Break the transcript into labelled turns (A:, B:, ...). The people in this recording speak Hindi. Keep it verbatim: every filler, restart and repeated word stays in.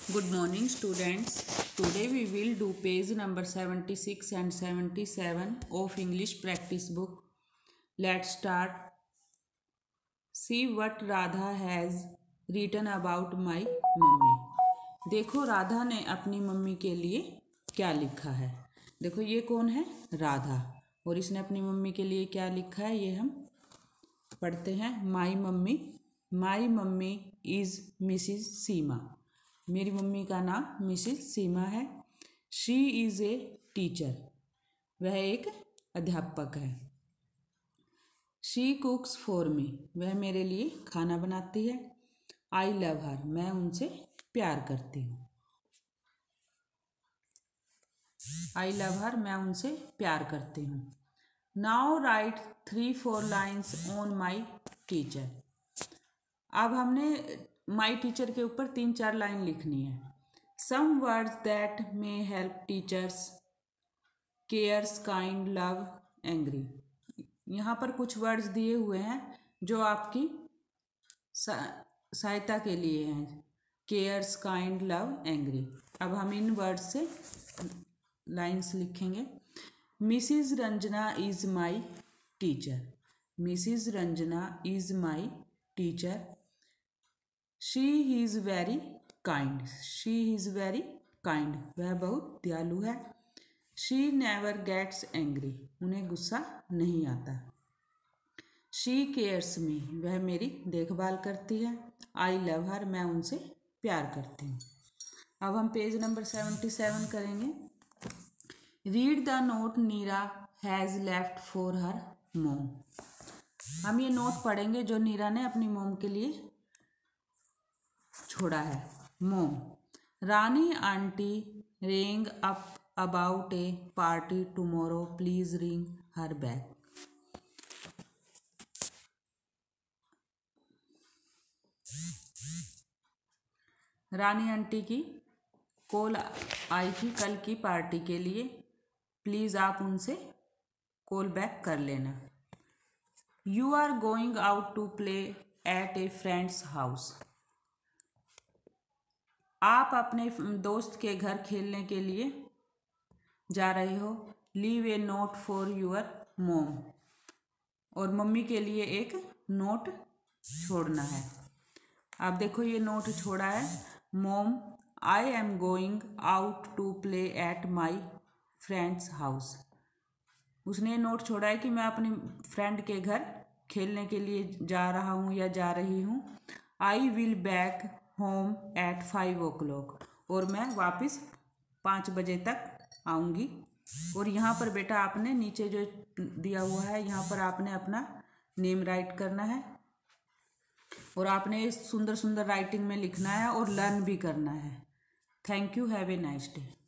A: Good morning students. Today we will do page number seventy-six and seventy-seven of English practice book. Let's start. See what Radha has written about my mummy. देखो राधा ने अपनी मम्मी के लिए क्या लिखा है। देखो ये कौन है, राधा, और इसने अपनी मम्मी के लिए क्या लिखा है ये हम पढ़ते हैं। My mummy, my mummy is Mrs Seema. मेरी मम्मी का नाम मिसिज सीमा है। शी इज़ ए टीचर, वह एक अध्यापक है। शी कुक्स फॉर मी, वह मेरे लिए खाना बनाती है। आई लव हर, मैं उनसे प्यार करती हूँ। आई लव हर, मैं उनसे प्यार करती हूँ। Now write three four lines on my teacher. अब हमने माई टीचर के ऊपर तीन चार लाइन लिखनी है। Some words that may help teachers, cares, kind, love, angry. यहाँ पर कुछ वर्ड्स दिए हुए हैं जो आपकी सहायता के लिए हैं। Cares, kind, love, angry. अब हम इन वर्ड्स से लाइन्स लिखेंगे। Mrs Ranjana is my teacher, Mrs Ranjana is my teacher. She is very kind, she is very kind, वह बहुत दयालु है। शी नेवर गेट्स एंग्री, उन्हें गुस्सा नहीं आता। शी केयर्स मी, वह मेरी देखभाल करती है। आई लव हर, मैं उनसे प्यार करती हूँ। अब हम पेज नंबर सेवेंटी सेवन करेंगे। Read the note Neera has left for her mom. हम ये नोट पढ़ेंगे जो नीरा ने अपनी मोम के लिए छोड़ा है। Mom, Rani aunty ring up about a party tomorrow, please ring her back. Rani aunty की कॉल आई थी कल की पार्टी के लिए, प्लीज आप उनसे कॉल बैक कर लेना। You are going out to play at a friends house. आप अपने दोस्त के घर खेलने के लिए जा रहे हो। Leave a note for your mom, और मम्मी के लिए एक नोट छोड़ना है। आप देखो ये नोट छोड़ा है। Mom, I am going out to play at my friends house. उसने नोट छोड़ा है कि मैं अपनी फ्रेंड के घर खेलने के लिए जा रहा हूँ या जा रही हूँ। I will back home at five o'clock, और मैं वापस पाँच बजे तक आऊँगी। और यहाँ पर बेटा आपने नीचे जो दिया हुआ है यहाँ पर आपने अपना नेम राइट करना है, और आपने सुंदर सुंदर राइटिंग में लिखना है और लर्न भी करना है। Thank you, have a nice day.